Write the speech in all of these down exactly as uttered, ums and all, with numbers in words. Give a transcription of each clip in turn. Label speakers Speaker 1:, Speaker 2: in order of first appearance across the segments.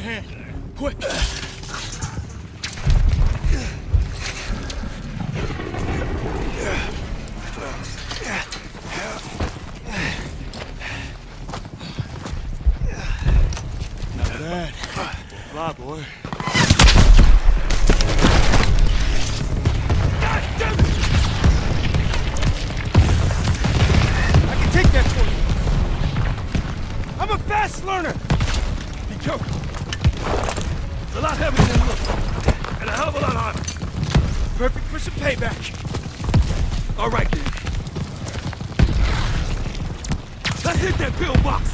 Speaker 1: hand. Quick! Not bad. Fly, boy. God damn it! I can take that for you. I'm a fast learner. Be careful. It's a lot heavier than it looks. And a hell of a lot harder. Perfect for some payback. All right, then. Let's hit that pillbox.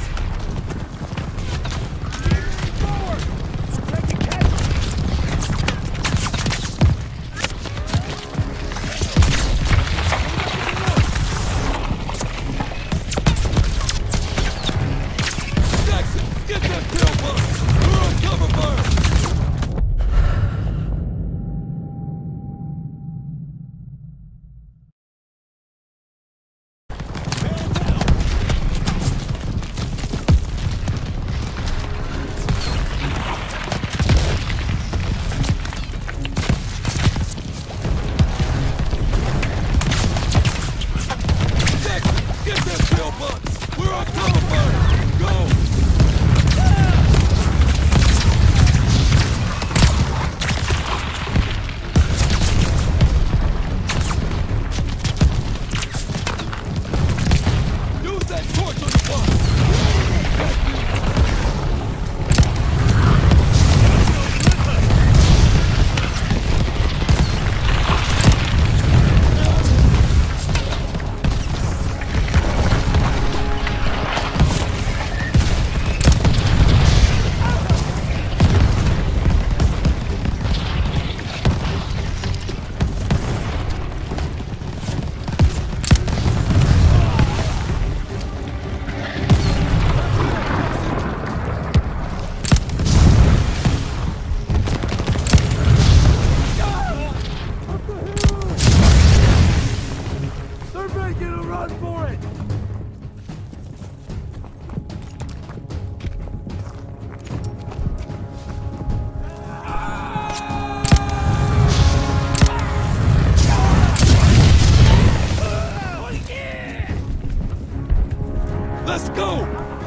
Speaker 1: Let's go!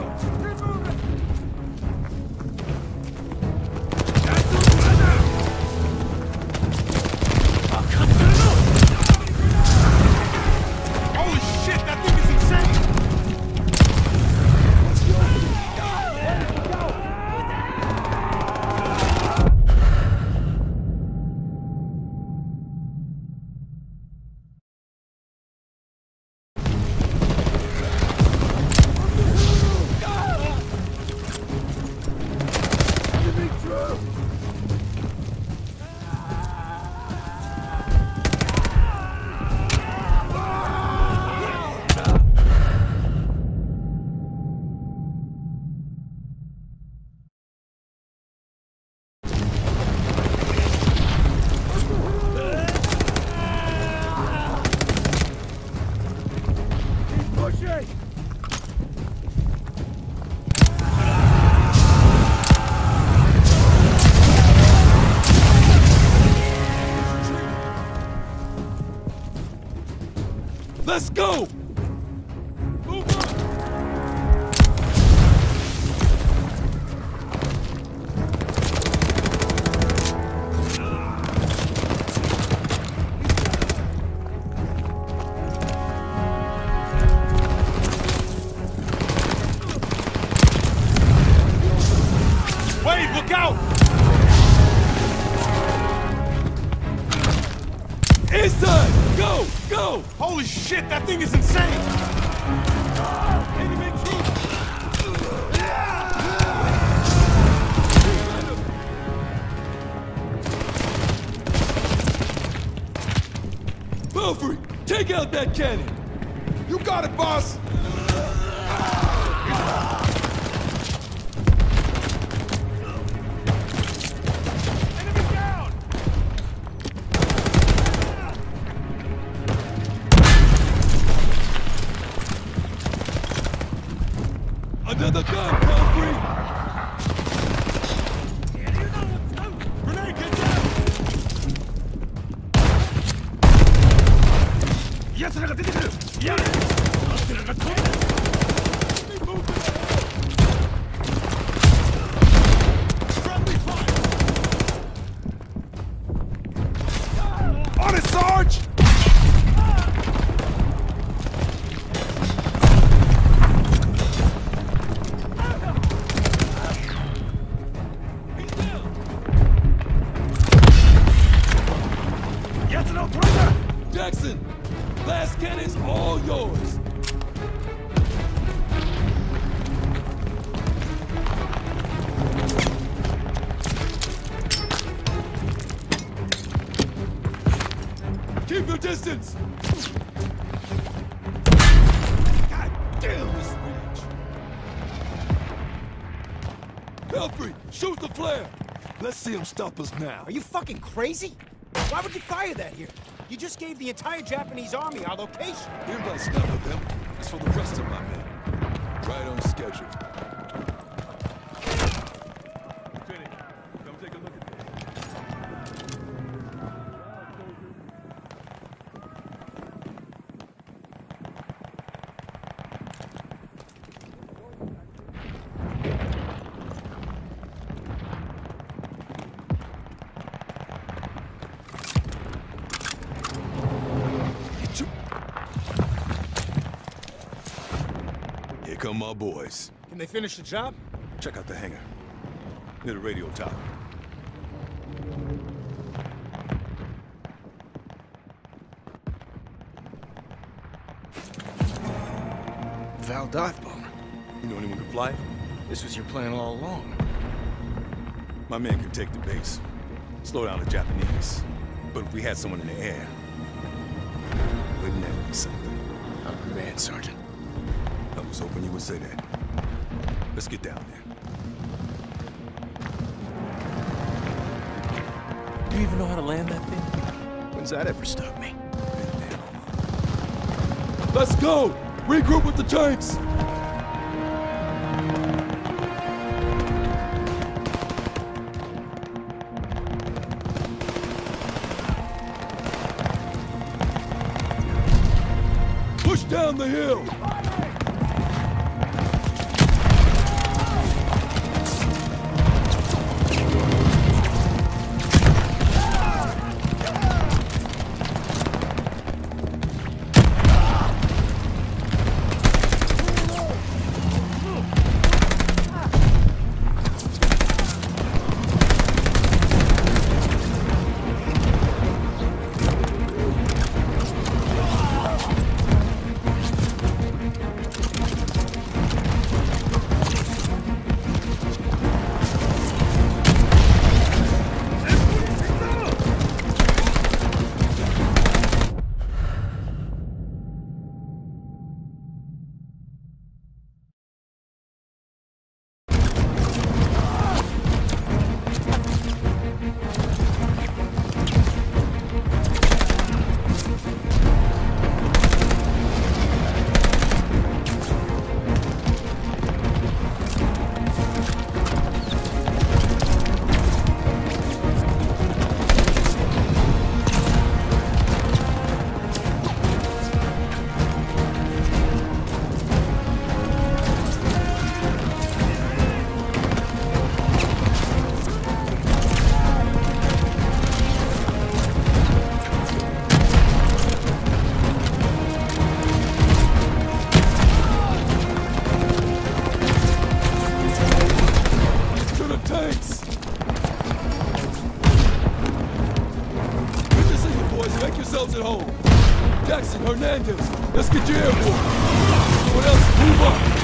Speaker 1: Holy shit, that thing is insane! Let's go! Move on! Wait, look out! Inside! Go! Go! Holy shit, that thing is insane! Enemy troops! Belfry, take out that cannon! You got it, boss! Another gun, Belfry! 奴らが出てくる。やれ。奴らが飛んでる。On it, Sarge!
Speaker 2: Jackson, last cannon's all yours. Keep your distance. God damn this bitch. Pelfrey, shoot the flare. Let's see him stop us now.
Speaker 3: Are you fucking crazy? Why would you fire that here? You just gave the entire Japanese army our location.
Speaker 2: Here's my stuff with them. It's for the rest of my men. Right on schedule.
Speaker 1: Lieutenant, come take a look at this.
Speaker 2: Here come my boys.
Speaker 3: Can they finish the job?
Speaker 2: Check out the hangar. Near the radio tower.
Speaker 3: Val dive bomber.
Speaker 2: You know anyone can fly it?
Speaker 3: This was your plan all along.
Speaker 2: My men can take the base. Slow down the Japanese. But if we had someone in the air, wouldn't that be something?
Speaker 3: I'm your man, Sergeant.
Speaker 2: I was hoping you would say that. Let's get down there.
Speaker 4: Do you even know how to land that thing?
Speaker 3: When's that ever stopped me?
Speaker 2: Let's go! Regroup with the tanks! Push down the hill! At home. Jackson, Hernandez, let's get you airborne. Everyone else, move up.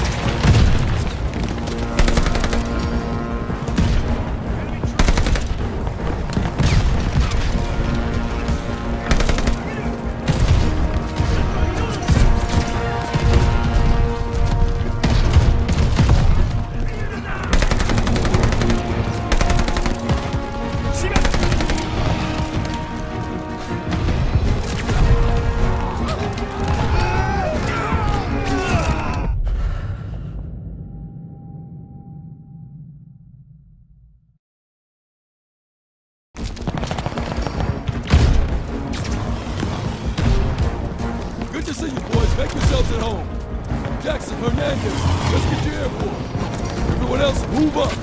Speaker 2: four. Everyone else, move up.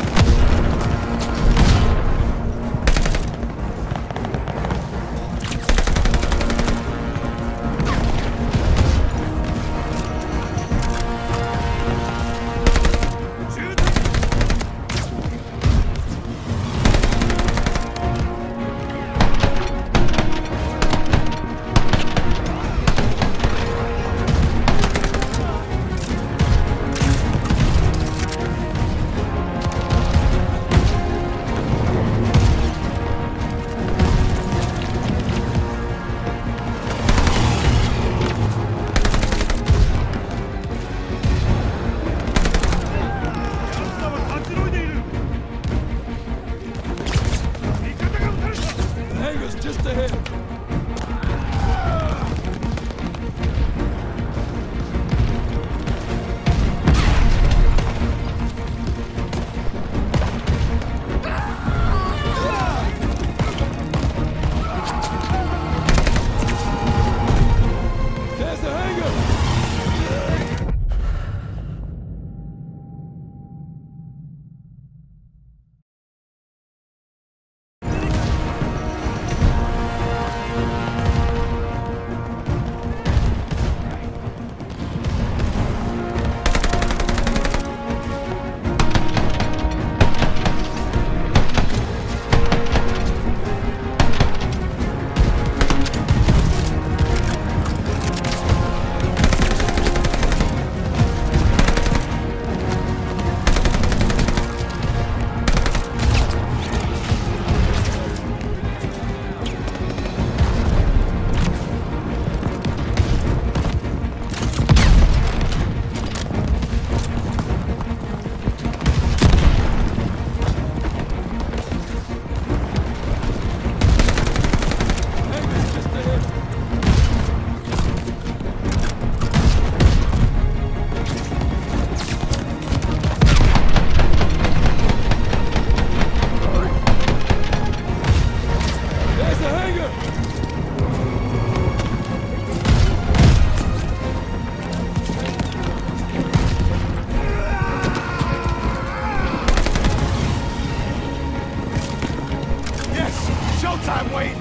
Speaker 1: Showtime, Wade!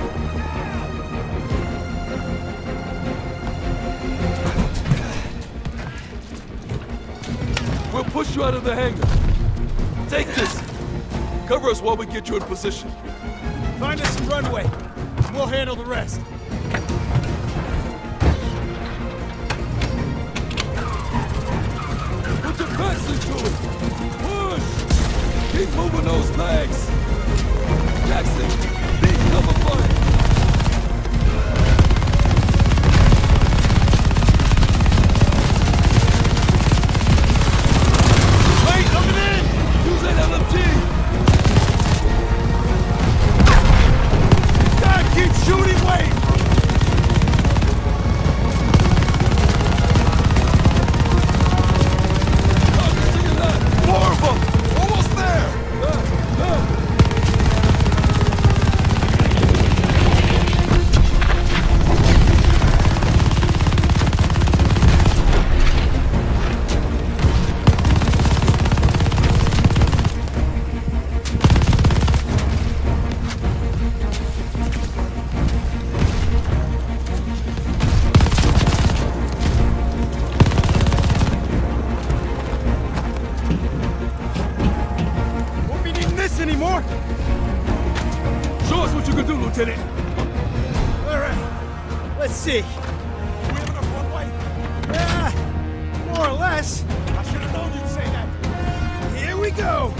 Speaker 2: We'll push you out of the hangar. Take this. Cover us while we get you in position.
Speaker 3: Find us some runway. We'll handle the rest.
Speaker 2: Put your backs into it. Push. Keep moving those legs. Jackson, big cover fire.
Speaker 1: Wait, coming in!
Speaker 2: Use that L M G.
Speaker 1: God, keep shooting, Wade! More of them! Almost there!
Speaker 2: Uh, uh.
Speaker 1: Anymore?
Speaker 2: Show us what you can do, Lieutenant.
Speaker 3: All right. Let's see.
Speaker 1: Do we have enough runway?
Speaker 3: Yeah, more or less.
Speaker 1: I should have known you'd say that.
Speaker 3: Here we go.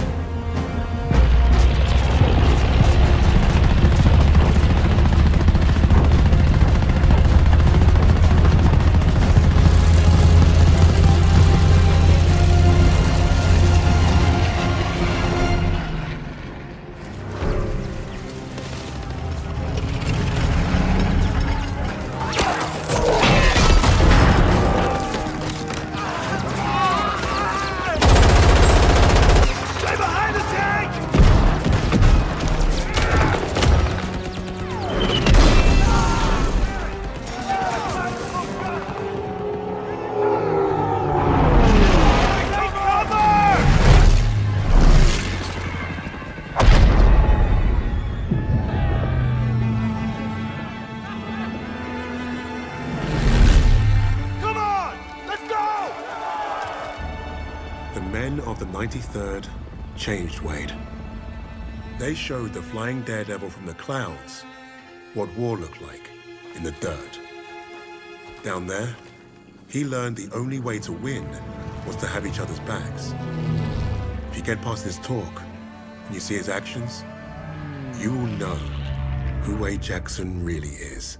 Speaker 5: men of the ninety-third changed Wade. They showed the flying daredevil from the clouds what war looked like in the dirt. Down there, he learned the only way to win was to have each other's backs. If you get past his talk and you see his actions, you will know who Wade Jackson really is.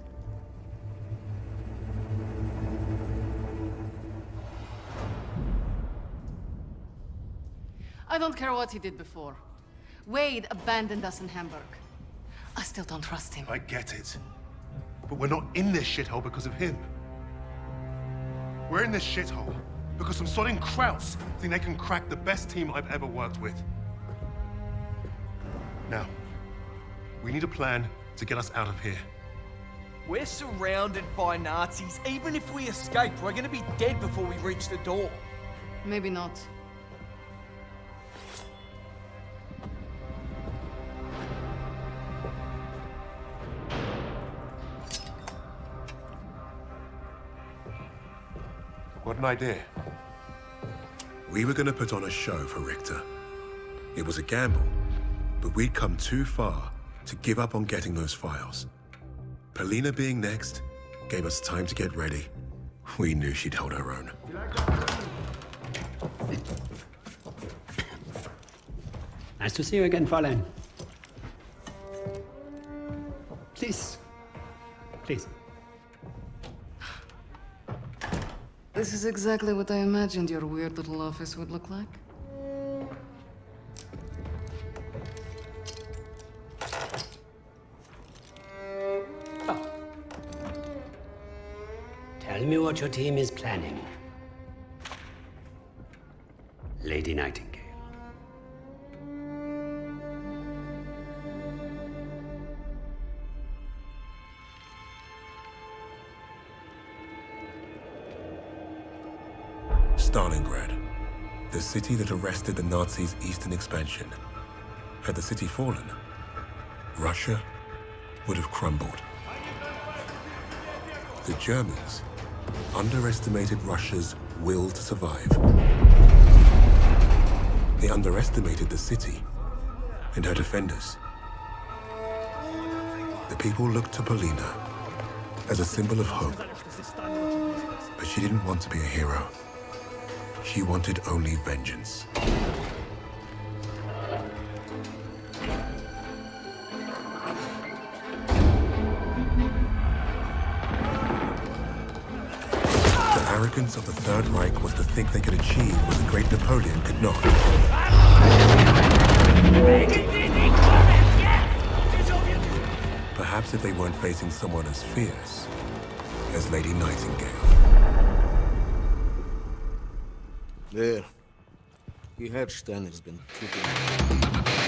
Speaker 6: I don't care what he did before. Wade abandoned us in Hamburg. I still don't trust him.
Speaker 7: I get it. But we're not in this shithole because of him. We're in this shithole because some sodding Krauts think they can crack the best team I've ever worked with. Now, we need a plan to get us out of here.
Speaker 8: We're surrounded by Nazis. Even if we escape, we're gonna be dead before we reach the door.
Speaker 6: Maybe not.
Speaker 7: What an idea.
Speaker 5: We were gonna put on a show for Richter. It was a gamble, but we'd come too far to give up on getting those files. Polina being next gave us time to get ready. We knew she'd hold her own.
Speaker 9: Nice to see you again, Fräulein. Please. Please.
Speaker 6: This is exactly what I imagined your weird little office would look like.
Speaker 9: Oh. Tell me what your team is planning. Lady Nightingale.
Speaker 5: Stalingrad, the city that arrested the Nazis' eastern expansion. Had the city fallen, Russia would have crumbled. The Germans underestimated Russia's will to survive. They underestimated the city and her defenders. The people looked to Polina as a symbol of hope, but she didn't want to be a hero. She wanted only vengeance. The arrogance of the Third Reich was to think they could achieve what the great Napoleon could not. Perhaps if they weren't facing someone as fierce as Lady Nightingale.
Speaker 10: There. Your headstand has been kicking.